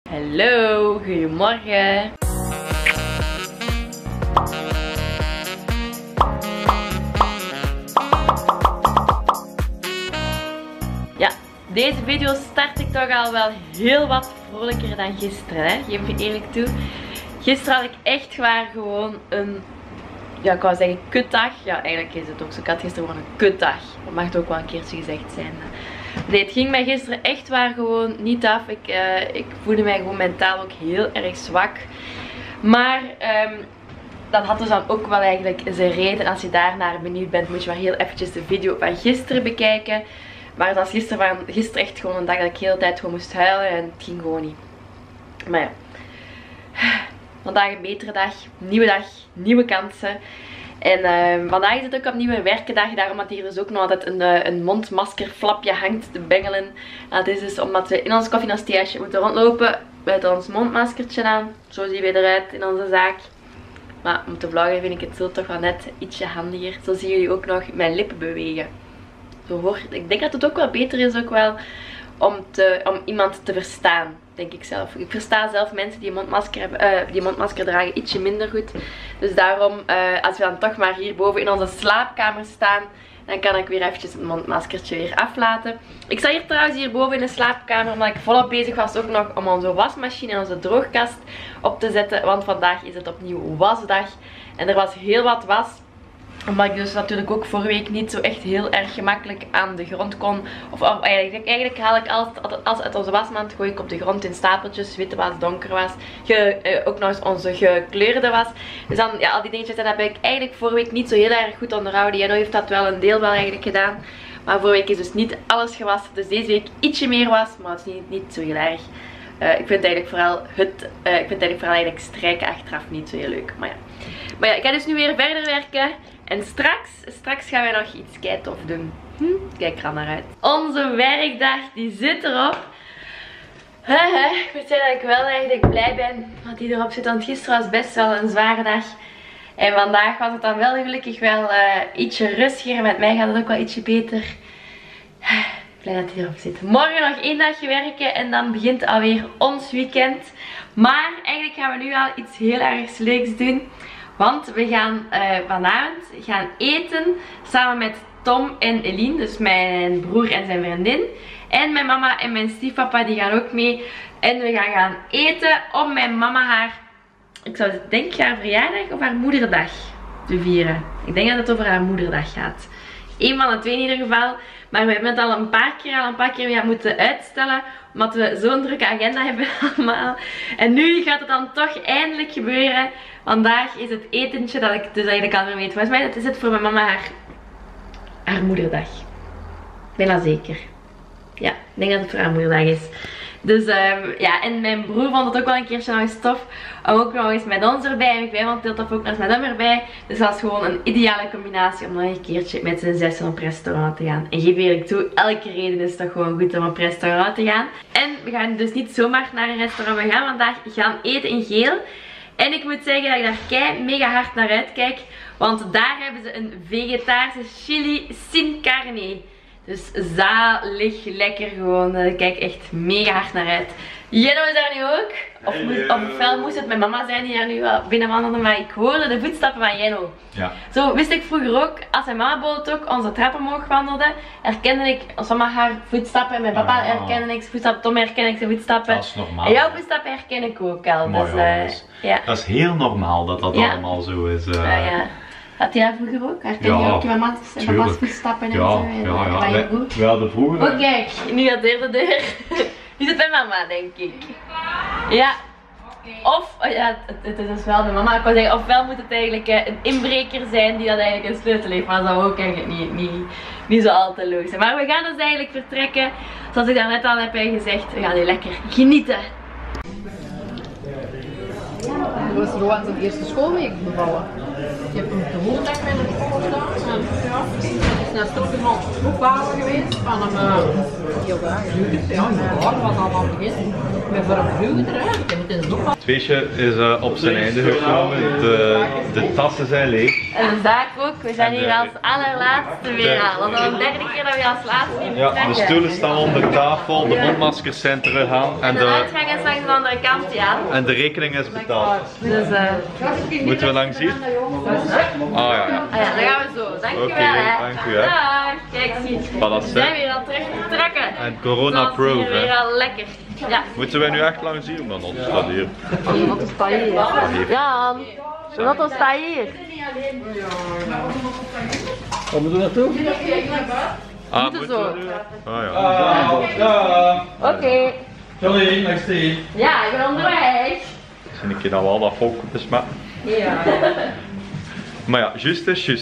Hallo, goedemorgen. Ja, deze video start ik toch al wel heel wat vrolijker dan gisteren, hè? Geef je eerlijk toe. Gisteren had ik echt waar gewoon een, ja, ik wou zeggen kutdag. Ja, eigenlijk is het ook zo. Ik had gisteren gewoon een kutdag. Dat mag ook wel een keertje gezegd zijn. Nee, het ging mij gisteren echt waar gewoon niet af. Ik voelde mij gewoon mentaal ook heel erg zwak. Maar dat had dus dan ook wel eigenlijk zijn reden. Als je daarnaar benieuwd bent, moet je maar heel eventjes de video van gisteren bekijken. Maar het was gisteren echt gewoon een dag dat ik de hele tijd gewoon moest huilen. En het ging gewoon niet. Maar ja. Vandaag een betere dag, nieuwe kansen. En vandaag is het ook opnieuw een werkendag, daarom dat hier dus ook nog altijd een mondmaskerflapje hangt te bengelen. Dat is dus omdat we in ons koffie en ons theehuisje moeten rondlopen met ons mondmaskertje aan. Zo zien we eruit in onze zaak. Maar om te vloggen vind ik het zo toch wel net ietsje handiger. Zo zien jullie ook nog mijn lippen bewegen. Zo hoor. Ik denk dat het ook wel beter is ook wel om iemand te verstaan. Denk ik zelf. Ik versta zelf mensen die een mondmasker dragen ietsje minder goed. Dus daarom, als we dan toch maar hierboven in onze slaapkamer staan, dan kan ik weer eventjes het mondmaskertje weer aflaten. Ik sta hier trouwens hierboven in de slaapkamer, omdat ik volop bezig was ook nog om onze wasmachine en onze droogkast op te zetten. Want vandaag is het opnieuw wasdag. En er was heel wat was. Omdat ik dus natuurlijk ook vorige week niet zo echt heel erg gemakkelijk aan de grond kon. Of eigenlijk haal ik alles uit onze wasmand, gooi ik op de grond in stapeltjes. Witte was, donker was. Ook nog eens onze gekleurde was. Dus dan, ja, al die dingetjes, dat heb ik eigenlijk vorige week niet zo heel erg goed onderhouden. Jenno heeft dat wel een deel wel eigenlijk gedaan. Maar vorige week is dus niet alles gewassen. Dus deze week ietsje meer was, maar het is niet zo heel erg. Ik vind eigenlijk vooral strijken achteraf niet zo heel leuk. Maar ja, ik ga dus nu weer verder werken. En straks gaan wij nog iets keitof doen. Kijk er al naar uit. Onze werkdag die zit erop. Ik moet zeggen dat ik wel eigenlijk blij ben dat die erop zit. Want gisteren was best wel een zware dag. En vandaag was het dan wel gelukkig wel ietsje rustiger. Met mij gaat het ook wel ietsje beter. Blij dat die erop zit. Morgen nog 1 dagje werken en dan begint alweer ons weekend. Maar eigenlijk gaan we nu al iets heel erg leuks doen. Want we gaan vanavond eten samen met Tom en Eline. Dus mijn broer en zijn vriendin. En mijn mama en mijn stiefpapa die gaan ook mee. En we gaan eten om mijn mama ik zou denken haar verjaardag of haar moederdag te vieren. Ik denk dat het over haar moederdag gaat. Eén van de twee in ieder geval. Maar we hebben het al een paar keer moeten uitstellen. Omdat we zo'n drukke agenda hebben allemaal. En nu gaat het dan toch eindelijk gebeuren. Vandaag is het etentje dat ik dus eigenlijk al weet. Volgens mij is het voor mijn mama haar moederdag. Bijna zeker. Ja, ik denk dat het voor haar moederdag is. Dus ja, en mijn broer vond het ook wel een keertje nog eens tof om ook nog eens met ons erbij. En wij vonden het heel tof ook nog eens met hem erbij. Dus dat was gewoon een ideale combinatie om nog een keertje met z'n zessen op restaurant te gaan. En geef eerlijk toe, elke reden is toch gewoon goed om op restaurant te gaan. En we gaan dus niet zomaar naar een restaurant. We gaan vandaag eten in Geel. En ik moet zeggen dat ik daar mega hard naar uitkijk. Want daar hebben ze een vegetarische chili sin carne. Dus zalig, lekker gewoon. Daar kijk ik echt mega hard naar uit. Jenno is daar nu ook. Ofwel moest het mijn mama zijn die daar nu binnenwandelde. Maar ik hoorde de voetstappen van Jenno. Ja. Zo wist ik vroeger ook. Als mijn mama bijvoorbeeld ook onze trap omhoog wandelde. Herkende ik als mama haar voetstappen. En mijn papa herkende ik zijn voetstappen. Tom herkende ik zijn voetstappen. Dat is normaal. En jouw voetstappen herken ik ook al. Mooi, dus, ja. Dat is heel normaal dat allemaal zo is. Ja. Had jij vroeger ook? Herken je ook je mama's en papa's voetstappen en zo? Ja. We hadden vroeger... Oh kijk, nu gaat de deur. Nu zit bij mama, denk ik. Ja. Of, ja, het is dus wel de mama. Ik wou zeggen, ofwel moet het eigenlijk een inbreker zijn die dat eigenlijk een sleutel heeft. Maar dat zou ook eigenlijk niet zo al te leuk zijn. Maar we gaan dus eigenlijk vertrekken. Zoals ik daarnet al heb gezegd, we gaan nu lekker genieten. Dat was Rowan zijn eerste schoolweek bevallen. Ik heb hem de hele dag bij de school gedaan. Het is naar Stockholm opbouwen geweest van hem heel graag. Ja, mijn haar was al aan het begin. Ik ben voor hem vroeger eruit. Ik heb het in de opvang. feestje is op zijn einde gekomen. De tassen zijn leeg. En de zaak ook. We zijn En hier als allerlaatste weer aan. Dat is al de derde keer dat we als laatste hier Ja, vertrekken. de stoelen staan onder tafel, de mondmaskers zijn terug aan En de uitgang is langs de andere kant, ja. en de rekening is betaald. Dus Moeten we langs hier? Ah ja, ja. ah ja, dan gaan we zo. Dankjewel Oké, hè. dank u, hè. Dag. Kijk, zie. dat We is zijn het. weer al terug vertrokken. En corona-proof, Dat is hier weer hè. al lekker. Ja. Moeten wij nu echt langs hier? Maar dat staat hier. Wat staat hier? Jan, wat staat hier? Waar moeten we naartoe? Ah, Moeten moeten zo. we nu? Ah ja. Oké. Sorry, next day. Ja, ik ben onderweg. Misschien een keer dat we al dat volk besmetten. Ja. Maar ja, juist is juist.